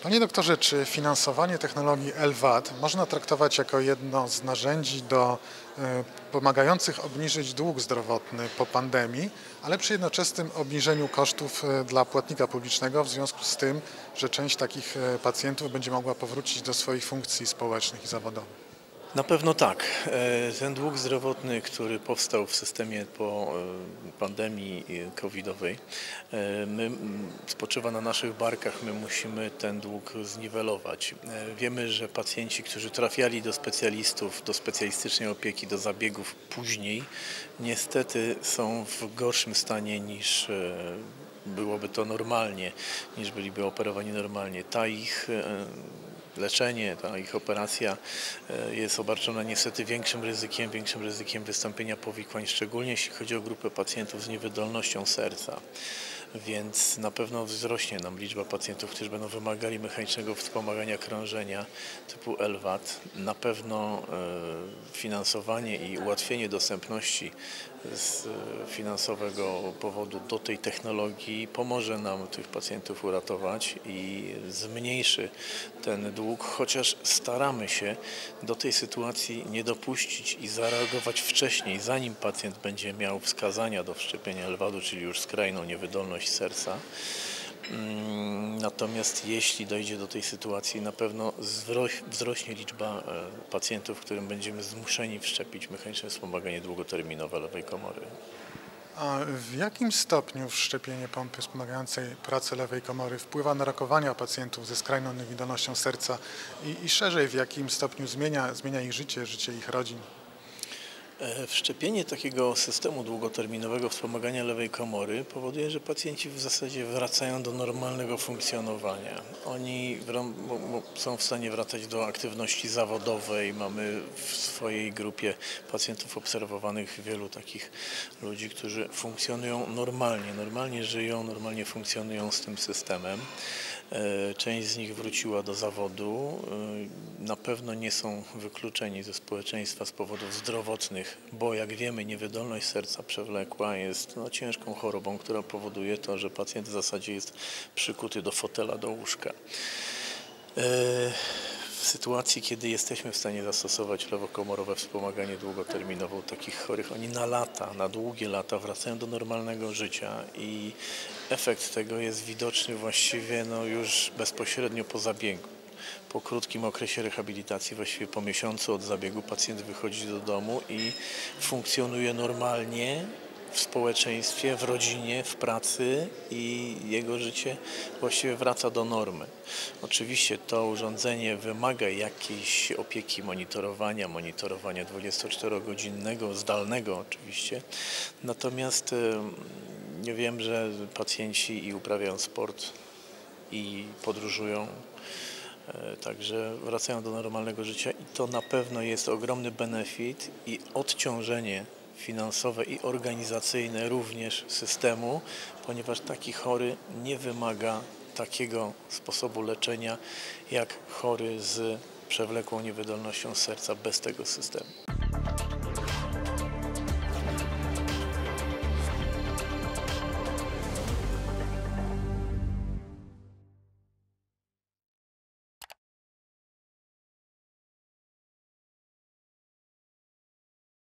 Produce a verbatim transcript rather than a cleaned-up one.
Panie doktorze, czy finansowanie technologii L V A D można traktować jako jedno z narzędzi do e, pomagających obniżyć dług zdrowotny po pandemii, ale przy jednoczesnym obniżeniu kosztów e, dla płatnika publicznego w związku z tym, że część takich e, pacjentów będzie mogła powrócić do swoich funkcji społecznych i zawodowych? Na pewno tak. E, Ten dług zdrowotny, który powstał w systemie po e, pandemii covidowej, e, my, m, spoczywa na naszych barkach, my musimy ten dług zniwelować. E, Wiemy, że pacjenci, którzy trafiali do specjalistów, do specjalistycznej opieki, do zabiegów później, niestety są w gorszym stanie niż e, byłoby to normalnie, niż byliby operowani normalnie. Ta ich e, leczenie, ta ich operacja e, jest obarczona niestety większym ryzykiem, większym ryzykiem wystąpienia powikłań, szczególnie jeśli chodzi o grupę pacjentów z niewydolnością serca. Więc na pewno wzrośnie nam liczba pacjentów, którzy będą wymagali mechanicznego wspomagania krążenia typu L V A D. Na pewno e, finansowanie i ułatwienie dostępności z finansowego powodu do tej technologii pomoże nam tych pacjentów uratować i zmniejszy ten dług, chociaż staramy się do tej sytuacji nie dopuścić i zareagować wcześniej, zanim pacjent będzie miał wskazania do wszczepienia L V A D-u, czyli już skrajną niewydolność serca. Natomiast jeśli dojdzie do tej sytuacji, na pewno wzrośnie liczba pacjentów, którym będziemy zmuszeni wszczepić mechaniczne wspomaganie długoterminowe lewej komory. A w jakim stopniu wszczepienie pompy wspomagającej pracę lewej komory wpływa na rokowania pacjentów ze skrajną niewydolnością serca i, i szerzej w jakim stopniu zmienia, zmienia ich życie, życie ich rodzin? Wszczepienie takiego systemu długoterminowego wspomagania lewej komory powoduje, że pacjenci w zasadzie wracają do normalnego funkcjonowania. Oni są w stanie wracać do aktywności zawodowej. Mamy w swojej grupie pacjentów obserwowanych wielu takich ludzi, którzy funkcjonują normalnie, normalnie żyją, normalnie funkcjonują z tym systemem. Część z nich wróciła do zawodu. Na pewno nie są wykluczeni ze społeczeństwa z powodów zdrowotnych, bo jak wiemy, niewydolność serca przewlekła jest no, ciężką chorobą, która powoduje to, że pacjent w zasadzie jest przykuty do fotela, do łóżka. W sytuacji, kiedy jesteśmy w stanie zastosować lewokomorowe wspomaganie długoterminowe u takich chorych, oni na lata, na długie lata wracają do normalnego życia i efekt tego jest widoczny właściwie no, już bezpośrednio po zabiegu. Po krótkim okresie rehabilitacji, właściwie po miesiącu od zabiegu, pacjent wychodzi do domu i funkcjonuje normalnie w społeczeństwie, w rodzinie, w pracy i jego życie właściwie wraca do normy. Oczywiście to urządzenie wymaga jakiejś opieki, monitorowania, monitorowania dwudziestoczterogodzinnego, zdalnego oczywiście. Natomiast ja wiem, że pacjenci i uprawiają sport i podróżują, także wracają do normalnego życia i to na pewno jest ogromny benefit i odciążenie finansowe i organizacyjne również systemu, ponieważ taki chory nie wymaga takiego sposobu leczenia jak chory z przewlekłą niewydolnością serca bez tego systemu.